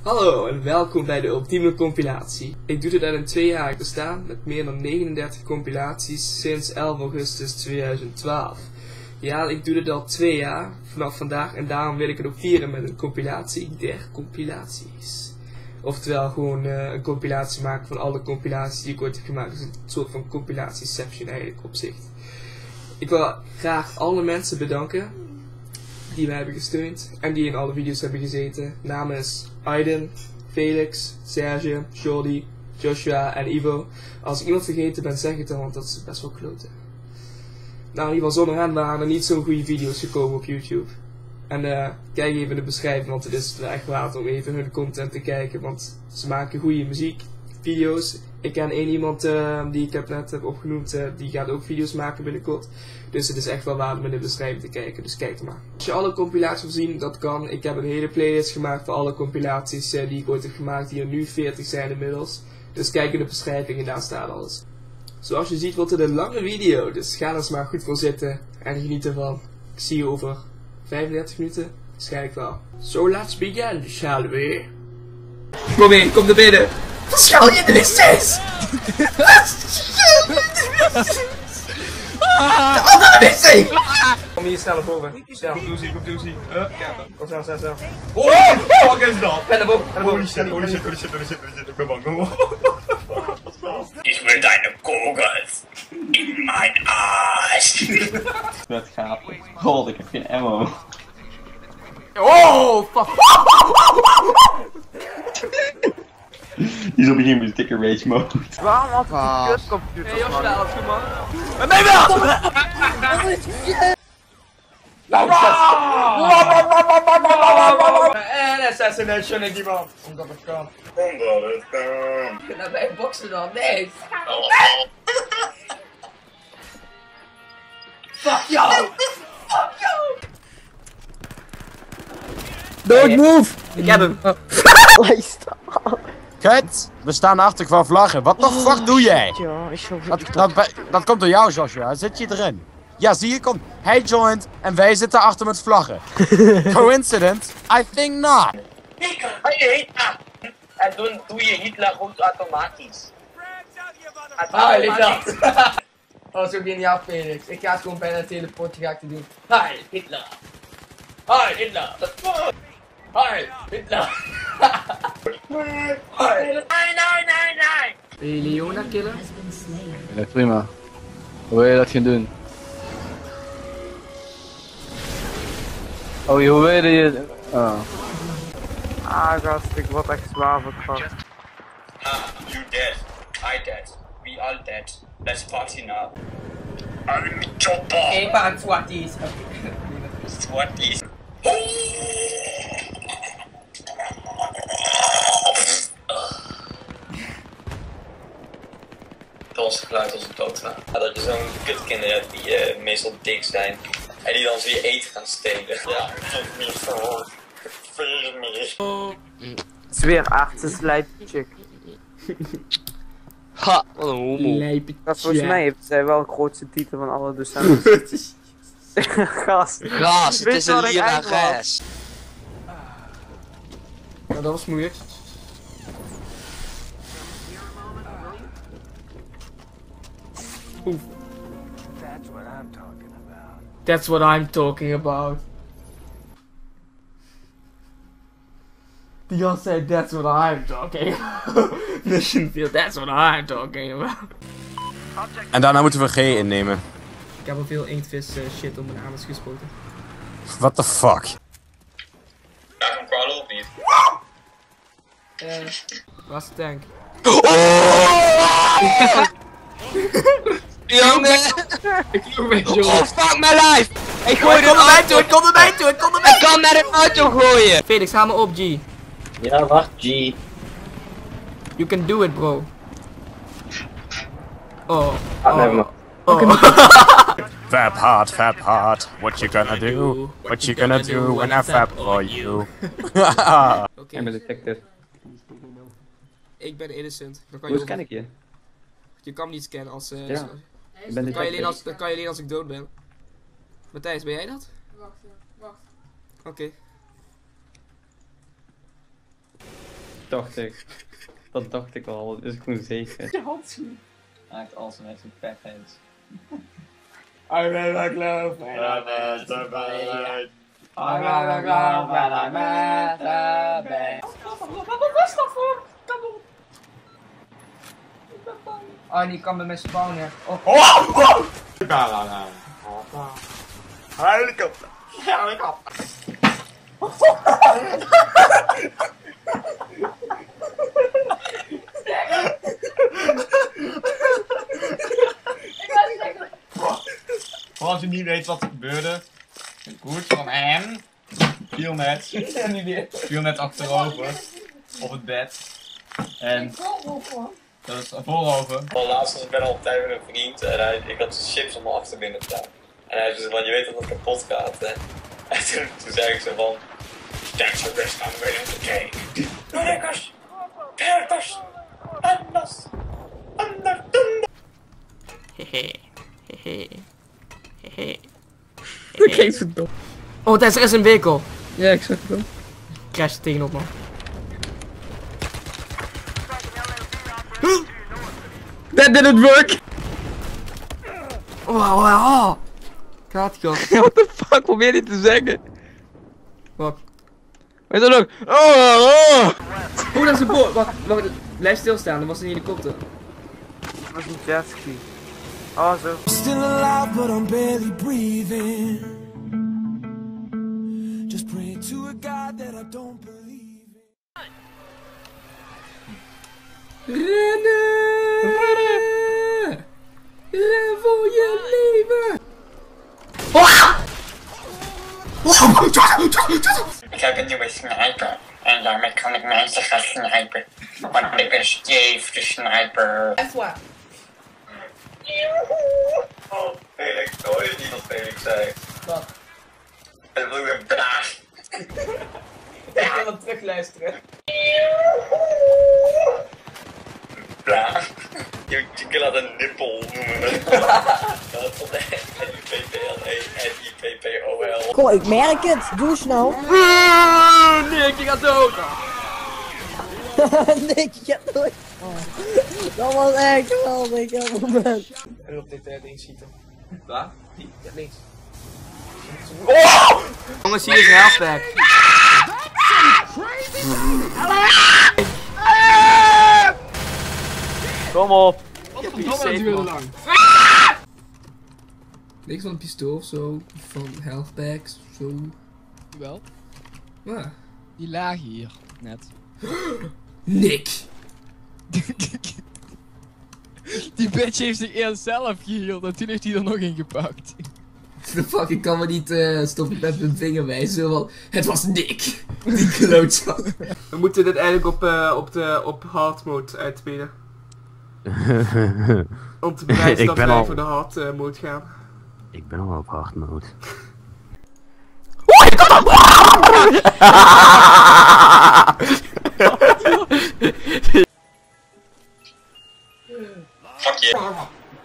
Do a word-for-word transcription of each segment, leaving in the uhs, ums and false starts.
Hallo en welkom bij de ultieme compilatie. Ik doe dit uit een tweejarig bestaan met meer dan negenendertig compilaties sinds elf augustus tweeduizend twaalf. Ja, ik doe dit al twee jaar vanaf vandaag en daarom wil ik het ook vieren met een compilatie der compilaties. Oftewel gewoon uh, een compilatie maken van alle compilaties die ik ooit heb gemaakt. Dus een soort van compilatieception eigenlijk op zich. Ik wil graag alle mensen bedanken die mij hebben gesteund en die in alle video's hebben gezeten. Namen is Aiden, Felix, Serge, Jordi, Joshua en Ivo. Als ik iemand vergeten ben, zeg het dan, want dat is best wel kloten. Nou, in ieder geval zonder hen waren er niet zo'n goede video's gekomen op YouTube. En uh, kijk even in de beschrijving, want het is echt waard om even hun content te kijken. Want ze maken goede muziekvideo's. Ik ken één iemand uh, die ik heb net heb opgenoemd, uh, die gaat ook video's maken binnenkort. Dus het is echt wel waard om in de beschrijving te kijken, dus kijk er maar. Als je alle compilaties wil zien, dat kan. Ik heb een hele playlist gemaakt voor alle compilaties uh, die ik ooit heb gemaakt, die er nu veertig zijn inmiddels. Dus kijk in de beschrijving en daar staat alles. Zoals je ziet wordt het een lange video, dus ga er eens maar goed voor zitten en geniet ervan. Ik zie je over vijfendertig minuten, waarschijnlijk wel. So let's begin, shall we? Kom in, kom naar binnen. Verschuil je in de wc's! De andere wc! Kom hier snel naar boven. Snel. Goed doezie, goed doezie. Kom snel, snel, snel. Oh, wat is dat? Ben naar boven, ben naar boven. Holy shit, holy shit, holy shit, holy shit, holy shit. Ik ben bang, ik ben bang. Ich will deine Kogels in mijn Arsch. Dat gaat. God, ik heb geen ammo. Oh, fuck. Die is op een gegeven moment dikke rage mode. Waarom had ik die kutcomputer? Hey Joshua, alles goed man? En nee wel! En assassination in die man. Omdat het kan. Omdat het kan. Je kunt naar mij boksen dan, nee. Fuck jou! Fuck jou! Don't move! Ik heb hem. Kut, we staan achter qua vlaggen. Wat de fuck doe jij? Ja, is zo Dat, dat, dat komt door jou, Joshua. Zit je erin? Ja, zie je, komt. Hij joint en wij zitten achter met vlaggen. Coincidence? I think not. Hitler! En dan doe je Hitler goed automatisch. Ah, ik dacht. Oh, zo geniaal, Felix. Ik ga het gewoon bijna het hele potje ga ik te doen. Hi, Hitler. Hi, Hitler. Hi, Hitler. Nee, nee, nee, nee! Wil je Leona killen? Ja, prima. Hoe wil je dat gaan doen? Oh, hoe wil je je... Oh. Ah, gast, ik word echt zwaar verkracht. Ah, you dead. I dead. We all dead. Let's party now. I'm chopper. Ik ben Swatties. What is? Dat was het geluid als een doodgaan. Ja, dat je zo'n kutkinderen hebt die uh, meestal dik zijn en die dan weer eten gaan stelen. Ja, geef me voor. Veel meer. Zweer, aardse slijpchick. Ha, wat een homo. Lijpe Dat volgens mij heeft zij wel de grootste titel van alle docenten. Gast. Gaas, het Weet is je een wat ik lirares. Ja, dat was moeilijk. Oef. That's what I'm talking about. Die gast zei, that's what I'm talking about. Mission field, that's what I'm talking about. En daarna moeten we G innemen. Ik heb al veel inktvis uh, shit om mijn anus gespoten. What the fuck? Ga van crawlen of niet? Eh, was de tank. Jongen! Ik vloog mee, Oh, jongen. fuck my life! Ik gooi Ik kom de erbij toe, ik kom erbij toe, ik kom erbij Ik kan naar de auto gooien! Felix, ga me op, G. Ja, wacht, G. You can do it, bro. Oh. Ah, never mind. Oh. Fab hard, fab hard. What you gonna do? What you gonna do when I fab for you? Oké, Ik ben detective. ik ben innocent. Dan kan Hoe je, scan ik je? je kan me niet scannen als... Uh, Ja. zo- Ik ben dan, kan je alleen detective. als, dan kan je alleen als ik dood ben. Matthijs, ben jij dat? Wacht, wacht. Oké. dacht ik. Dat dacht ik al, dus ik moet zeker. Je handschoen. Hij heeft alles met zijn pet hands. I really love when I met the band. I really love when I met the band. Wat was dat voor? Kom op. Oh, die kan bij mij spawnen. Oh, oh, oh. Helikopter. Helikopter. Voor als je niet weet wat er gebeurde. Goed van hem. Viel net. Viel net achterover. Op het bed. En. Dat is voorover. Laatst was ik ben al op tijd met een vriend. En hij, ik had chips om mijn achterbinnen staan. En hij zei van, je weet dat het kapot gaat, hè. En toen, toen zei ik zo van. That's the best I'm ready to take. Doe lekkers. Lekkers. Anders. Anders. Hehe. Hehe. Hehe. Ik geef het dom. Oh, daar is een vehicle. Ja, ik zag het al. Crash tegenop, man. That didn't work! Oh, oh, oh. Gaat ie, gast. What the fuck, probeer dit te zeggen? Wat? Weet je ook? Oh, oh! Oh, dat is een boot. Wacht, wacht, blijf stilstaan, dat was een helikopter. Dat was een jetski. Oh, zo. Still alive, but I'm barely breathing. Just pray to a God that I don't believe in. Rennen! Rennen! Ren voor je leven! Ik heb een nieuwe sniper. En daarmee kan ik mensen gaan snipen. Want ik ben Steve de sniper. Echt waar? Oh, Felix, hoor je niet wat Felix zei? Wat? En wil je een blaas? Ik ga hem terugluisteren. Blaas? Je, je kan dat een nippel noemen. Dat is van N I P P L E N I P P O L. Kom, ik merk het. Doe snel. Nick, je gaat dood! Nick, je gaat dood. Oh. Dat was echt geweldig, dat moment. En op dit uh, ding schieten. Waar? Ja, links. Oh! Jongens, hier is een halfback. Kom op. Wat verdomme duurde lang. Niks van een pistool of zo, van halfbacks of zo. Wel? Ja. Die lagen hier, net. Nick! Die bitch heeft zich eerst zelf geheeld en toen heeft hij er nog in gepakt. The fuck, ik kan me niet uh, stoppen met mijn vinger wijzen, want het was Nick! Die klootzak. We moeten dit eigenlijk op, uh, op, de, op hard mode uitspelen. Om te bewijzen dat wij al... voor de hard uh, mode gaan. Ik ben al op hard mode. Oeh, ik kan dat! Fuck je.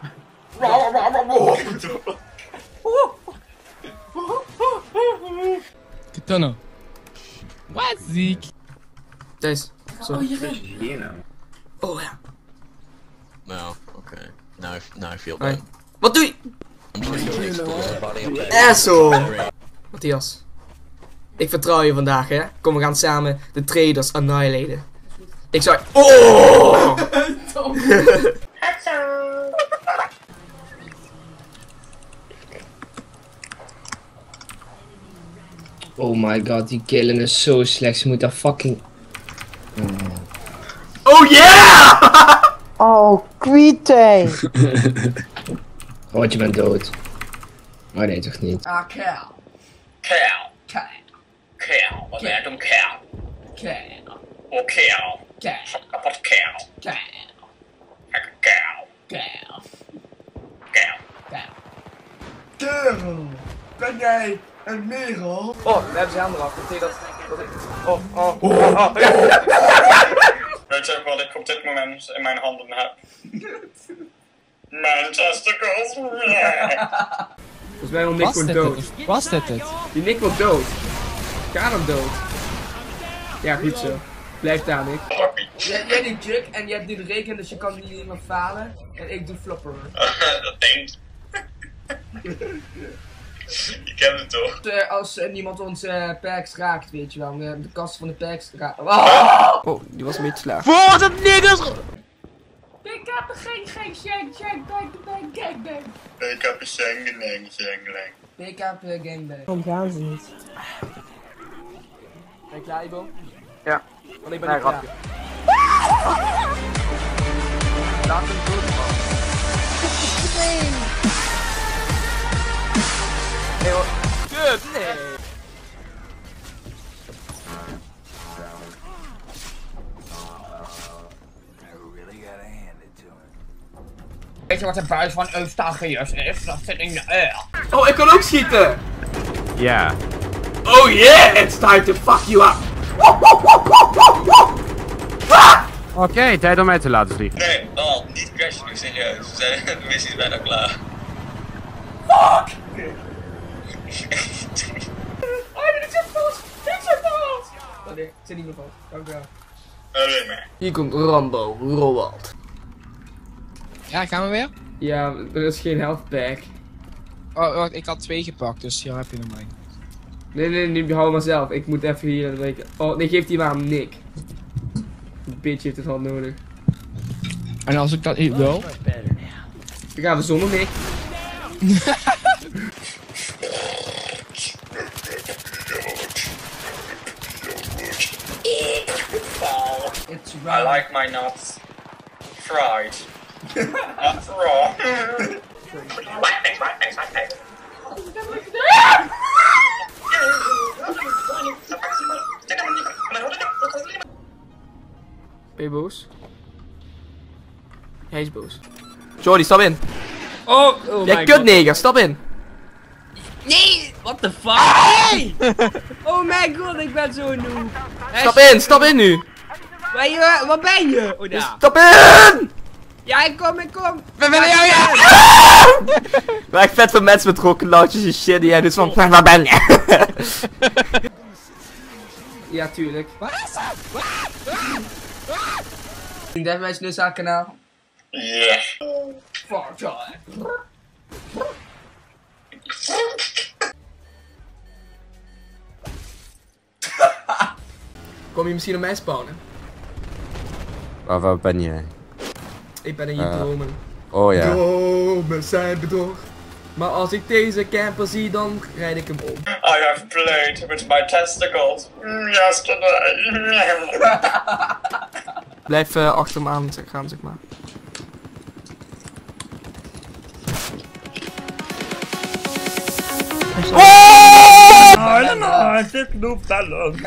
Katana. Wat ziek. Thijs. Oh, je hier nou? Oh ja. Nou, oké. Okay. Now, now I feel Hey. bad. Wat doe je? I'm trying to explore the body of that. Asshole! Matthias. Ik vertrouw je vandaag, hè? Kom, we gaan samen de traders annihilaten. Ik zou... Oh! Oh my god, die killen is zo slecht. Ze moet daar fucking... Oh yeah! Oh, Quite. Oh, je bent dood. Oh nee, toch niet. Ah, Cal. Cal. Cal. Cal. Wat ben je doen, Cal? Cal. Oh, Cal. Cal. Kapot Cal. Cal. Gekke Cal. Cal. Cal. Cal. Kerel, ben jij een merel? Oh, we hebben zijn handen af. Dat dat... Oh, oh, oh, oh. Weet je wat ik op dit moment in mijn handen heb? Mijn testicles. Volgens mij wil Nick gewoon dood. Was dit het? Die Nick wil dood. Ga hem dood. Ja, goed zo. Blijf daar, Nick. Jij, jij doet juk en jij doet reken, dus je kan niet meer falen. En ik doe flopper. Dat denkt. Je kent het toch? Uh, als uh, niemand onze uh, perks raakt, weet je wel. Uh, de kast van de perks raakt. Oh! Oh, die was een beetje slaag. Voor de niggers! Ik heb geen geen shank shank bang bang gangbang. Ik heb een shangeling shangeling. Ik heb een gangbang. Waarom gaan ze niet? Ben je klaar, Ibo? Ja. Want ik ben Nee, niet klaar. grapje. Laat hem doen, man. Nee hoor. Kut, nee. Weet je wat de buis van Eustachius is? Dat zit in de air. Oh, ik kan ook schieten! Ja. Oh yeah, it's time to fuck you up! Oké, okay, tijd om mij te laten vliegen. Nee, oh, niet crashen nu, serieus. We zijn, de missie is bijna klaar. Fuck! Oh, dit zit vast! Dit zit vast! Oh nee, het zit niet meer vast. Dank u wel. Alleen maar. Hier komt Rambo, Roald. Ja, gaan we weer? Ja, er is geen health pack. Oh, wacht, ik had twee gepakt, dus hier heb je nog mee. Nee, nee, nee, hou maar zelf. Ik moet even hier een week. Oh, nee, geef die maar aan Nick. Die bitch heeft het al nodig. En als ik dat niet wil? Dan gaan we zonder Nick. It's I like my nuts fried. Not raw. Ben je boos? Hij is boos. Jordi, stap in. Oh, oh jij kutneger, stap in. Nee! What the fuck? Hey! Oh mijn god, ik ben zo noob. Stap in, stap in nu. Waar, je, waar ben je? Oh, daar. Stap in! Ja, ik kom, ik kom. We willen jou, ja! Maar ik vet van mensen met rokkenlautjes en shit die jij doet van, waar ben je? Ja, tuurlijk. Deathmatch nu zijn kanaal. Yeah. Fuck ja. Kom je misschien op mij spawnen? Waar, waar ben jij? Ik ben in je Uh, dromen. Oh ja. Dromen zijn bedrog. Maar als ik deze camper zie, dan rijd ik hem om. I have played with my testicles yesterday. Blijf uh, achter me aan gaan, zeg maar. Oh! Ik doe dat ook.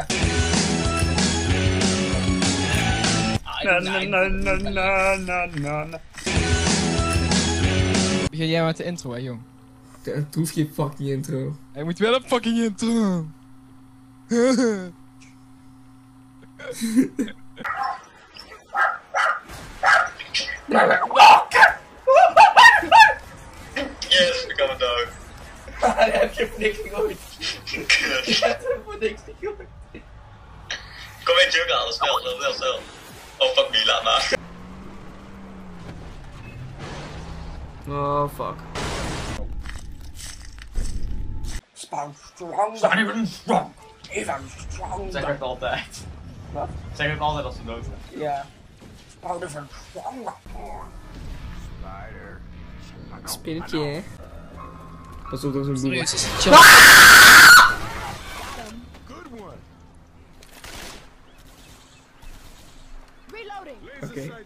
Na na na na na na na. Begin jij met de intro, hè, jong? Het hoeft geen fucking intro. Hij moet wel een fucking intro. Yes, we gaan dood. Hij heb je voor niks gegooid. Je hebt hem voor niks gegooid. Kom in, Jugga, alles snel, snel, snel, snel. Oh fuck me, laat maar. Oh fuck. Spawn strong. Spawn even strong. Even strong. Zeg het altijd. Wat? Zeg het altijd als ze dood zijn. Ja. Spawn even strong. Spinnetje, hè? Pas op, dat is een boer. Serieus, is het chill? Oké. Okay.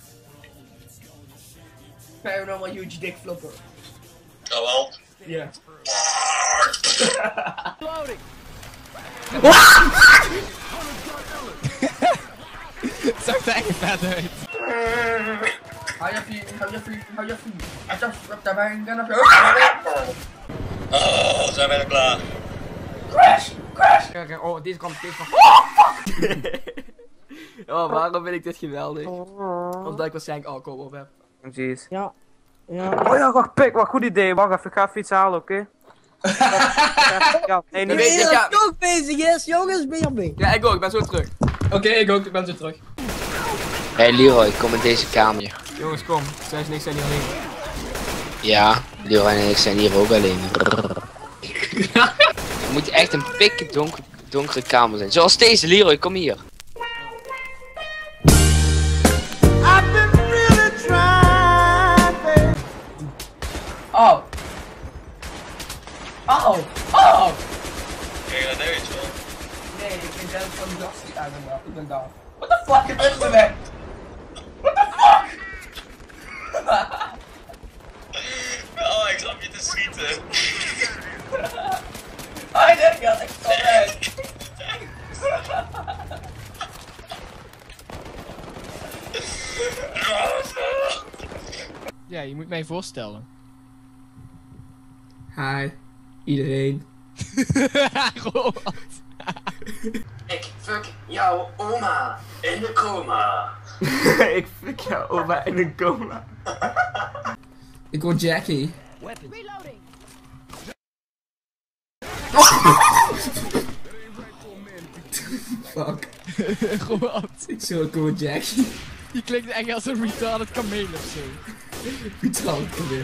Paranormal huge dick flopper. Oh wel. Ja. Loading. Het zag er echt vet uit. Hou je vuur, hou je vuur, hou je vuur. Als je daarbij een gun op je. Oh, zijn we er klaar? Crash! Crash! Kijk, oh, deze kant, deze kant. Oh, waarom vind ik dit geweldig? Omdat ik waarschijnlijk alcohol op heb. Jeez. Ja. Ja. Oh ja, wacht, pik, wat goed idee. Wacht even, ik ga even iets halen, oké? Okay? Ja, nee, Dan niet. weet je, Iedereen ja. ook bezig is, jongens, ben je mee? Ja, ik ook, ik ben zo terug. Oké, okay, ik ook, ik ben zo terug. Hé hey Leroy, kom in deze kamer. Jongens, kom. Zij is niks aan die alleen. Ja, Leroy en ik zijn hier ook alleen. Het moet echt een pikke donker, donkere kamer zijn. Zoals deze, Leroy, kom hier. Oh. Oh. Oh. Kijk je dat neus wel? Nee, ik ben zelf van de gas niet uit en wel. Ik ben down. What the fuck, het is me weg. What the fuck? Oh, ik snap je te schieten. Oh, nee, ja, ik sta weg. Ja, je moet mij voorstellen. Hi, iedereen. Robert. Ik fuck jouw oma in de coma. Ik fuck jouw oma in een coma. Ik word Jackie. Reloading. Fuck. Robert. Ik zo, ik word Jackie. Die klinkt echt als een retarded kameel of zo. Retarded kameel.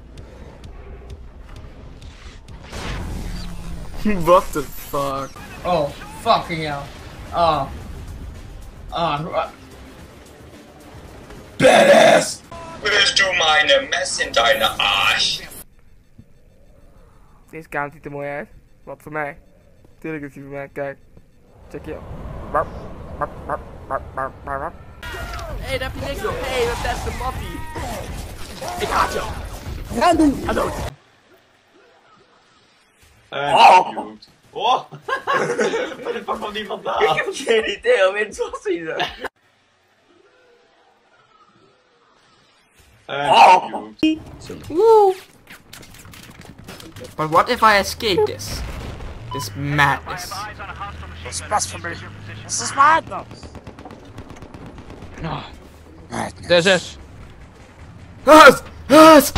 What the fuck? Oh, fucking hell. Oh. Ah. Badass! Willst du meine Mess in deine Arsch? Deze kamer ziet er mooi uit. Wat voor mij? Tuurlijk is hij voor mij. Kijk. Check je. Hé, hey, daar heb je niks op. Hé, hey, mijn beste papi. Ik haat jou. Random. Hallo. Oh! Oh! Waar de fuck kwam die vandaan? Ik heb geen idee om in te zien. Oh! Woo! But what if I escape this? This madness. This is blasphemy. This is madness. Oh. This is. Huis! Huis!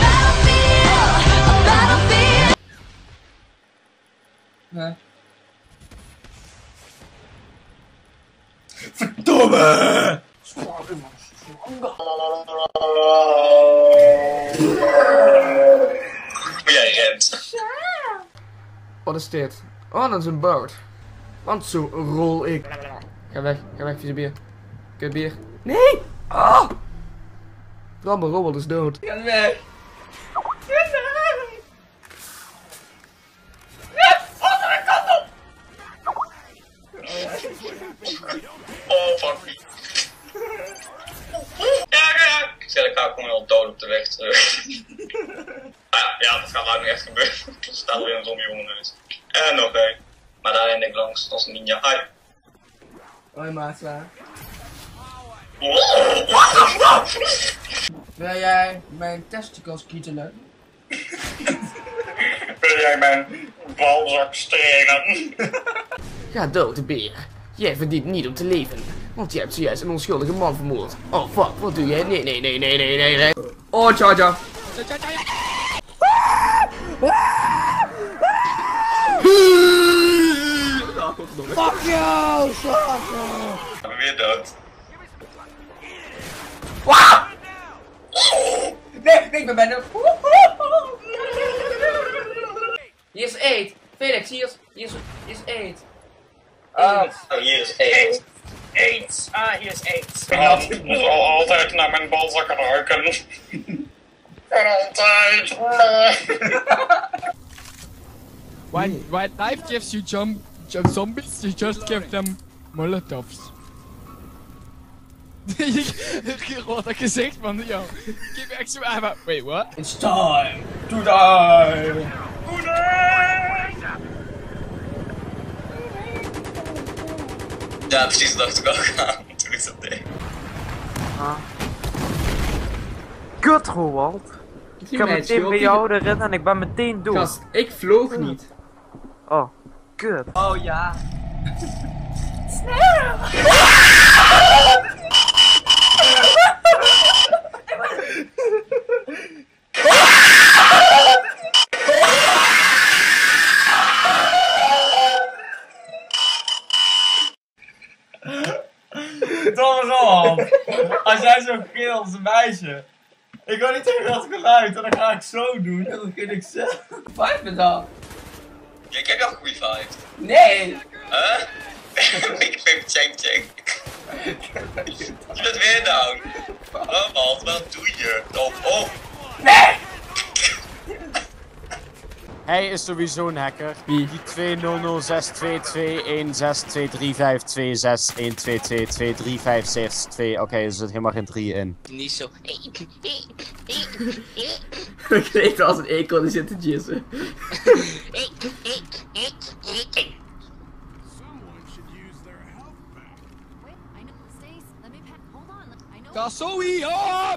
Nee. Verdomme! Jij rent. Wat is dit? Oh, dat is een boot. Want zo rol ik. Ga weg, ga weg, vieze bier. Kut bier. Nee! Oh! Rambo Robbel is dood. Ga weg. Oh, fuck me. Ja, ja. Ik zeg, ik ga gewoon al dood op de weg terug. Ja, ja, dat gaat nou niet echt gebeuren. Er staat weer een zombie onder neus. En nog één. Maar daar ren ik langs als een ninja. Hi. Hoi, maatza. What the fuck? Wil jij mijn testicles kietelen? Wil jij mijn balzak strelen? Ga dood, de beer. Jij verdient niet om te leven. Want je hebt zojuist een onschuldige man vermoord. Oh fuck, wat doe jij? Nee, nee, nee, nee, nee, nee, nee. Oh, Charger. Fuck you, Charger. Ik ben weer dood. Wow! Nee, nee, ik ben bijna. Hier is eet. Felix, hier is, hier is, hier is eet. Oh, hier is eet. Eet. Ah, hier is eet. Ik moet al altijd naar mijn balzakken ruiken. En altijd. When, when life gives you jump, jump zombies, you just give them molotovs. Wat dat gezicht van jou. Geef me echt zo aan. Wait, what? It's time to die. Ja, precies, dat dacht ik ook aan toen ik dat deed. Ah. Kut, Roald. Ik ga meteen bij jou erin en ik ben meteen dood. Gast, ik vloog niet. Oh, kut. Oh ja. Domme zo. Als jij zo gilt als een meisje. Ik wil niet tegen dat geluid, en dan ga ik zo doen. En dan vind ik zelf. Vijf me dan. Ik heb wel een goede vibe. Nee. Huh? Ik vind check check. Je bent weer down. Oh man, wat doe je? Oh, oh. Nee! Hij is sowieso een hacker. Wie? Die twee nul nul zes twee twee een zes twee drie vijf twee zes een twee twee twee drie vijf zes twee. Oké, er zit helemaal geen drie in. Niet zo. Ik weet als een ekel die zit te jizzen. Kasoi, op!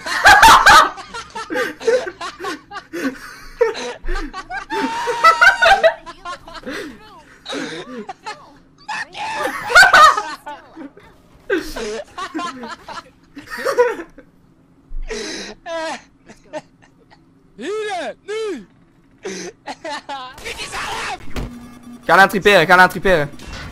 Hier, nu! Ga naar het triperen, ga naar het triperen.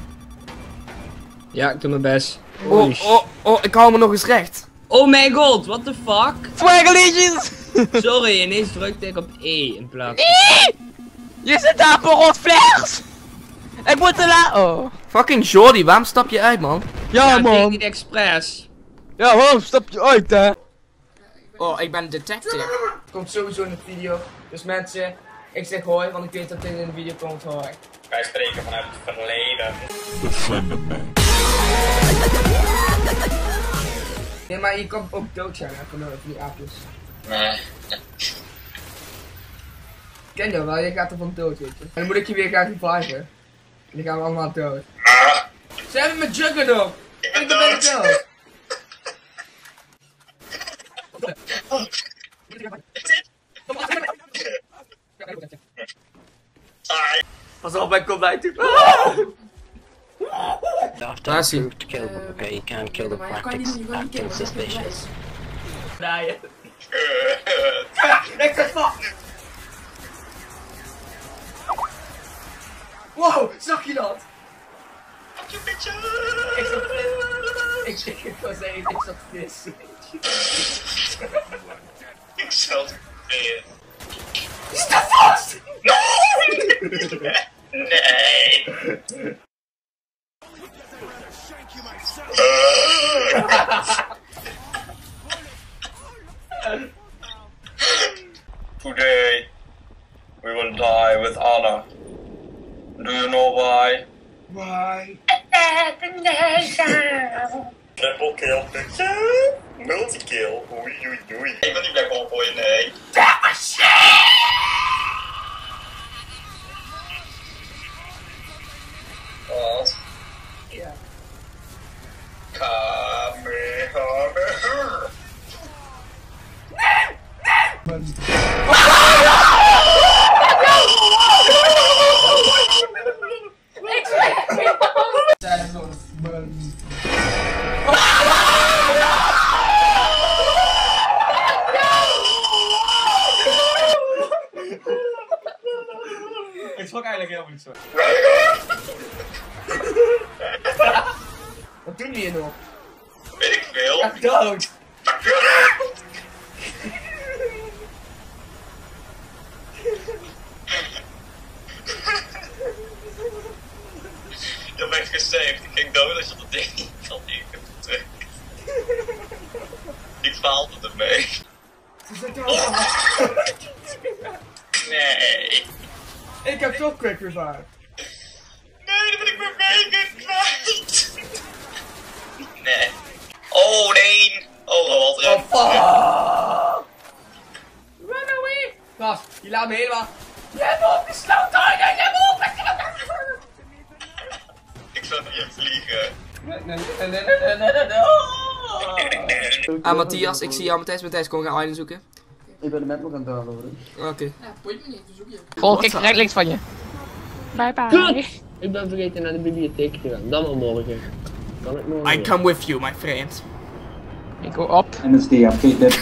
Ja, ik doe mijn best. Oh, oh, oh, ik hou me nog eens recht. Oh mijn god, what the fuck? Swagger Legions! Sorry, ineens drukte ik op E in plaats van... Je zit daar voor rot flares! Ik moet te la... Oh. Fucking Jordi, waarom stap je uit, man? Ja, ja man. Ik niet expres. Ja, waarom stap je uit, hè? Oh, ik ben een detective. Komt sowieso in de video. Dus mensen, ik zeg hoi, want ik weet dat dit in de video komt, hoi. Wij spreken vanuit het verleden. The Slenderman. Nee, maar je kan ook dood zijn, hè, van, de, van die aapjes. Nee. Ik ken jou wel, je gaat er van dood, weet je. En dan moet ik je weer gaan reviven. En dan gaan we allemaal dood. Ze hebben me Juggernaut! En ik ben bijna dood! Pas op, hij komt bij toe. After approved to kill, okay, you can't kill the practice, acting suspicious. Draaien. Ik zit vast! Wow, zag je dat? Ik zat vis. Ik, ik, ik was zeggen, ik zat vis. Ik zat vis. Je staat vast! Nee! Today, we will die with honor. Do you know why? Why? Triple kill, picture. Multi-kill. Oei, oei, oei. Ik wil niet black hole gooien, nee. Wat? Ja. Kamehameha. Ik schrok eigenlijk helemaal niet zo. Wat doen die hier nog? Weet ik veel. Ja, dood! Je bent gesaved. Ik ging dood als je dat ding niet had ingedrukt. Ik faalde ermee. Nee. Ik heb toch quick revive. Nee, dan ben ik mijn bacon kwijt. Nee. Oh nee. Oh, wat Oh fuck. Run away. Gast, je laat me helemaal... Je hebt me opgesloten, je hebt me opgesloten. Ik zou niet vliegen. Ah, Matthias, ik zie jou Matthijs. Matthijs, kom gaan Aiden zoeken. Ik ben de map nog aan het downloaden. Oké. Okay. Ja, boeit me niet, dus zoek je. Volg ik recht links van je. Bye bye. Kut! Ik ben vergeten naar de bibliotheek te gaan. Dan wel morgen. Kan ik morgen? I come with you, my friend. Ik go op. N S D, oké, dat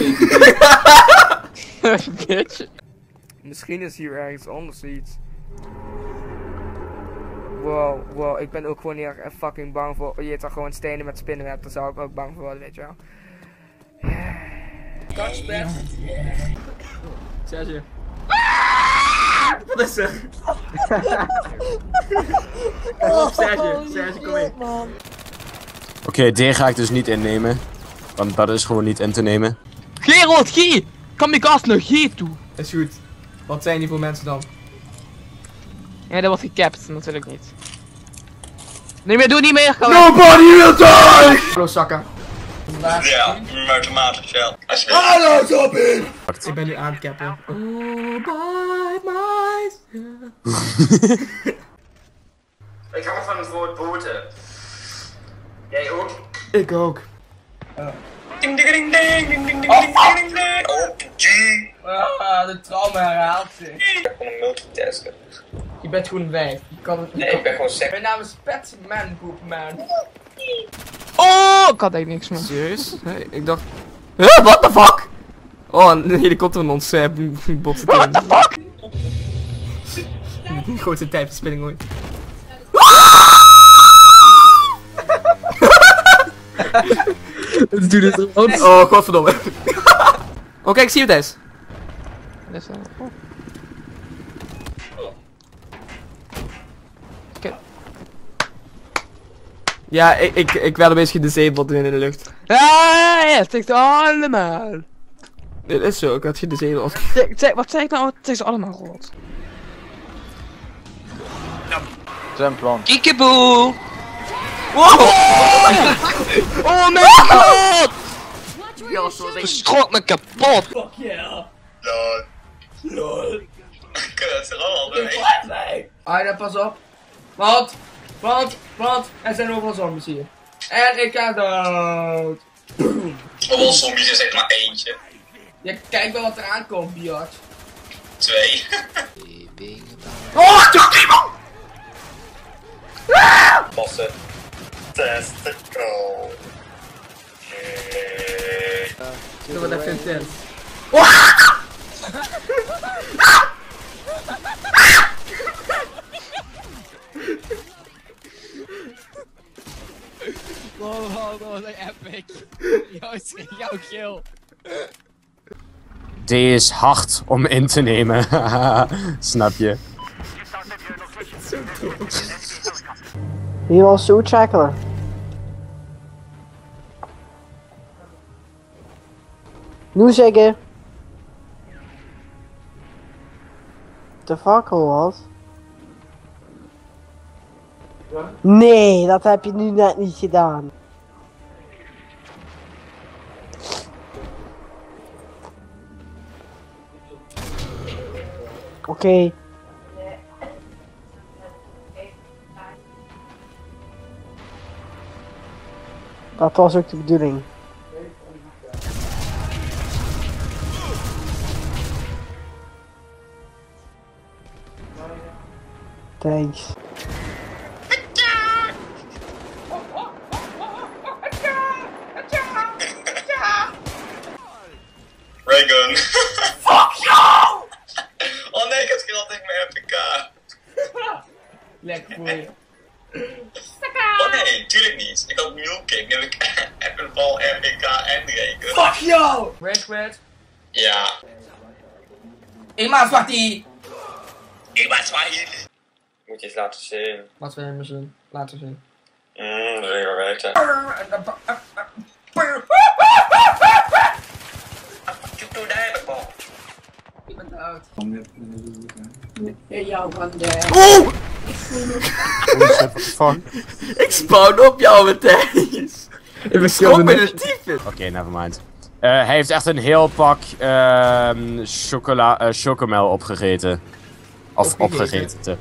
Bitch. Misschien is hier ergens anders iets. Wow, wow, ik ben ook gewoon hier fucking bang voor. Je hebt er gewoon stenen met spinnenweb, daar zou ik ook bang voor worden, weet je wel. Katspet. Sergio. Wat is er? Kom op, Sergio. Sergio, kom in. Oké, okay, die ga ik dus niet innemen. Want dat is gewoon niet in te nemen. Gerald, G! Kom ik als naar G toe. Is goed. Wat zijn die voor mensen dan? Ja, dat wordt gecapt, natuurlijk niet. Nee meer, doe niet meer! Nobody will die! Hallo, Sakka. Ja, automatisch, ja. Hallo, Zombie! Ik ben nu aan het cappen. Oh, by myself. Ik hou van het woord boten. Jij ook? Ik ook. Ding ding ding ding ding ding ding ding ding. Oh, G. Ah, de trauma herhaalt zich. Ik ben gewoon een multitasken. Je bent gewoon wijf. Je kan het niet. Nee, ik ben gewoon sec. Mijn naam is Petman Boopman. Oh, ik had eigenlijk niks meer. Serieus? Nee, ik dacht... Huh, what the fuck? Oh, een helikopter van ons uh, botsen tegen. What the fuck? De grootste tijdverspilling ooit. Doe dit gewoon. Oh, godverdomme. Oké, okay, ik zie je deze. Oké. Ja, ik, ik, ik werd een beetje disabled in de lucht. Ah, ja, het zegt allemaal. Dit is zo, ik had gedisabled. Zeg, zeg, wat zeg ik nou? Het zegt ze allemaal rot. Zijn plan. Kiekeboe! Wow! Oh mijn god! Verstrok me kapot! Fuck yeah. Lol. Lol. Kut, ze rollen al mee. Aida, pas op. Want, want, want, er zijn overal zombies hier. En ik ga dood. Hoeveel zombies is er maar eentje? Ja, kijk wel wat er aankomt, biatch. Twee. Oh, toch iemand! Passen. Testicle. Doe wat even intens. Wow, wow, dat was echt epic. Juist, jouw kill. Die is hard om in te nemen. Snap je? Hier was zo checken. Nu zeggen. De fakkel was. Nee, dat heb je nu net niet gedaan. Oké. Okay. Dat was ook de bedoeling. Thanks. Raygun. Fuck you! Oh nee, ik heb geen tegen mijn F P K. Lekker voor je. Oh nee, tuurlijk niet. Ik had Mule Kick, nu heb ik Appenval, R P K en Raygun. Fuck you! Red, red. Ja. Ima Swati! Ima Swati! Moet je eens laten zien. Wat wil je me zien? Laten zien. Mmm, zeker weten. Ik ben dood. Ja, jou van de... Oh! Fuck. Ik spawn op jou, Matthijs. Ik ben schrok met een tyfus. Oké, okay, nevermind. Uh, hij heeft echt een heel pak uh, chocola, uh, chocomel opgegeten. Of opgegeten. opgegeten.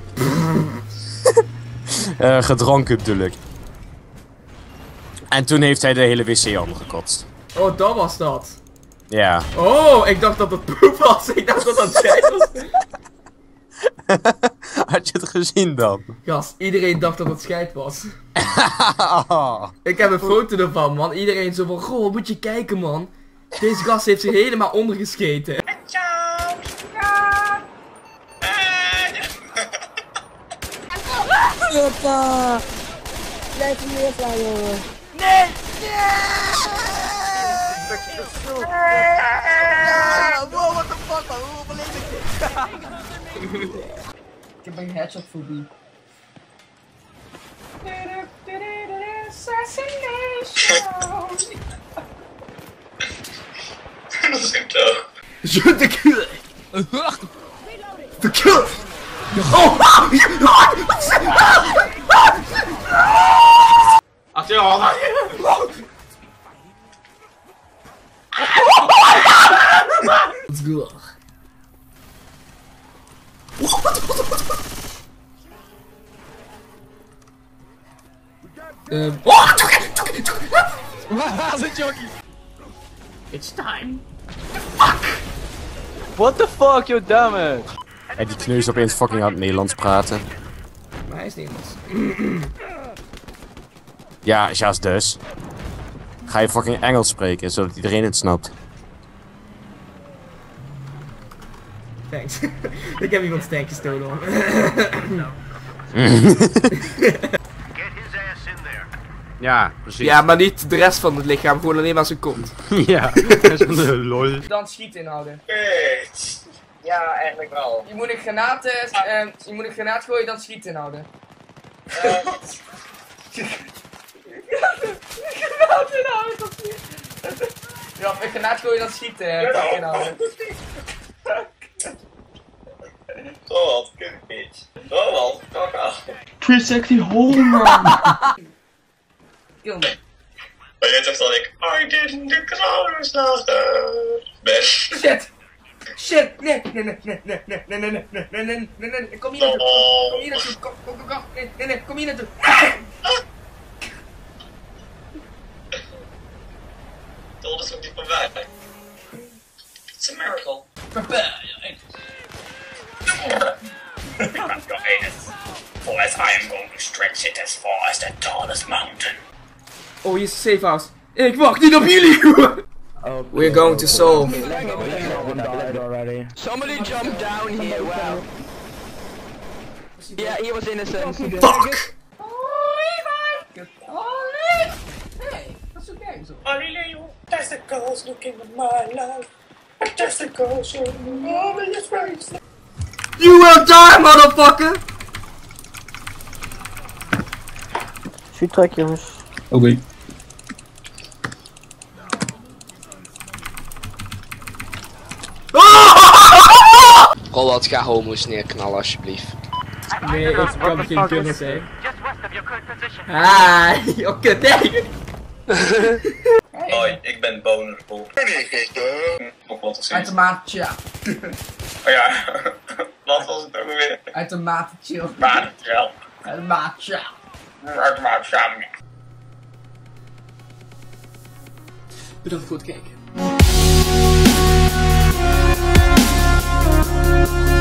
uh, gedronken bedoel ik. En toen heeft hij de hele wc omgekotst. Oh, dat was dat. Ja. Oh, ik dacht dat het poep was. Ik dacht dat dat schijt was. Had je het gezien dan? Gast, iedereen dacht dat het scheid was. oh. Ik heb een foto ervan, man. Iedereen zo van, goh, moet je kijken, man. Deze gast heeft zich helemaal ondergescheten. Huppa! Blijf hem neerslaan, jongen. Nee! Wow, what the fuck, man? Hoe overleef ik dit? Ik heb een headshot fobie. Dat is echt zo. Je de kill! De kill! Oh! Achter je handen! Let's go. Um, oh, Waar is het, jockey? it's time. What the fuck, you dumbass? En die kneus opeens fucking aan het Nederlands praten. Maar hij is Nederlands. Ja, ja, dus. Ga je fucking Engels spreken, zodat iedereen het snapt. Thanks. Ik heb iemands tank gestolen hoor. Ja, precies. Ja, maar niet de rest van het lichaam, gewoon alleen maar zijn kont. Ja, dat is een lol. Dan schiet inhouden. Bitch. Ja, eigenlijk wel. Je moet een granaat, uh, uh, je moet een granaat gooien, dan schiet inhouden. Uh, granaat inhouden, dat schiet. Ja, een granaat gooien, dan schiet uh, inhouden. Roald, kut bitch. Roald, fuck off. Protect die homer. Kill me. Maar jij zegt dat ik I didn't the kruidenslager ben. Shit! Shit! Nee, nee, nee, nee, nee, nee, nee, nee, nee, nee, nee, nee, nee, nee, kom hier naartoe, kom hier naartoe, kom, kom, kom, kom, nee, nee, nee, kom hier naartoe. Told is ook niet voorbij. It's a miracle. I've got it. For as I am going to stretch it as far as the tallest mountain. Oh, hier is de safe house. Ik wacht niet op jullie! We're going to solve. Somebody jumped down here, wow. Yeah, he was innocent. Fuck! Hey, dat is oké zo. Only little testicles looking at my life. Testicles on your face. You will die, motherfucker! Shoot trek, jongens. Oké. Okay. Roald, ga homo's neerknallen alsjeblieft. Nee, ik kan geen kunnen zijn. Ah, oké, nee! Hoi, ik ben Bonerpoel. Ook wat te zien. Uit de maatje. Oh ja, wat was het ook weer? Uit de maatje. Maatje. Uit de maatje. Uit de maatje. Bedankt voor het kijken.